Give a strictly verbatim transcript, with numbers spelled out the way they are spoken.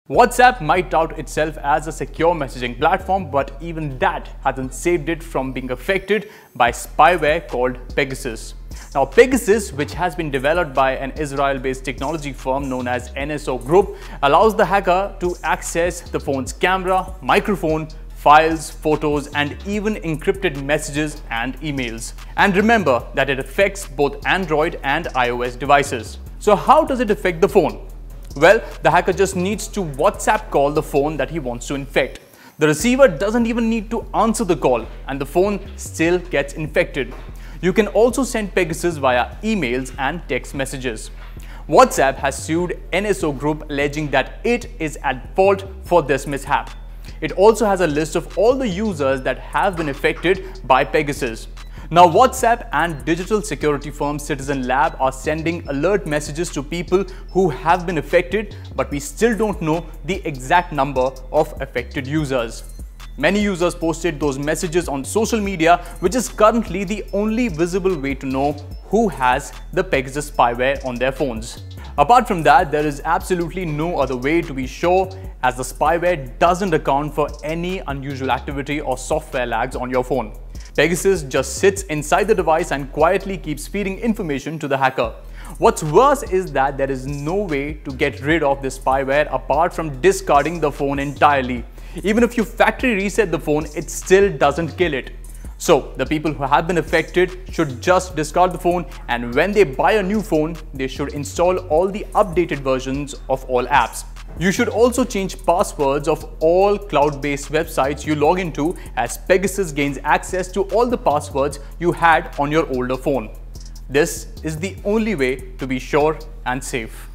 WhatsApp might tout itself as a secure messaging platform, but even that hasn't saved it from being affected by spyware called Pegasus. Now, Pegasus, which has been developed by an Israel-based technology firm known as N S O Group, allows the hacker to access the phone's camera, microphone, files, photos, and even encrypted messages and emails. And remember that it affects both Android and iOS devices. So how does it affect the phone? Well, the hacker just needs to WhatsApp call the phone that he wants to infect. The receiver doesn't even need to answer the call, and the phone still gets infected. You can also send Pegasus via emails and text messages. WhatsApp has sued N S O Group, alleging that it is at fault for this mishap. It also has a list of all the users that have been affected by Pegasus. Now, WhatsApp and digital security firm Citizen Lab are sending alert messages to people who have been affected, but we still don't know the exact number of affected users. Many users posted those messages on social media, which is currently the only visible way to know who has the Pegasus spyware on their phones. Apart from that, there is absolutely no other way to be sure, as the spyware doesn't account for any unusual activity or software lags on your phone. Pegasus just sits inside the device and quietly keeps feeding information to the hacker. What's worse is that there is no way to get rid of this spyware apart from discarding the phone entirely. Even if you factory reset the phone, it still doesn't kill it. So, the people who have been affected should just discard the phone, and when they buy a new phone, they should install all the updated versions of all apps. You should also change passwords of all cloud-based websites you log into, as Pegasus gains access to all the passwords you had on your older phone. This is the only way to be sure and safe.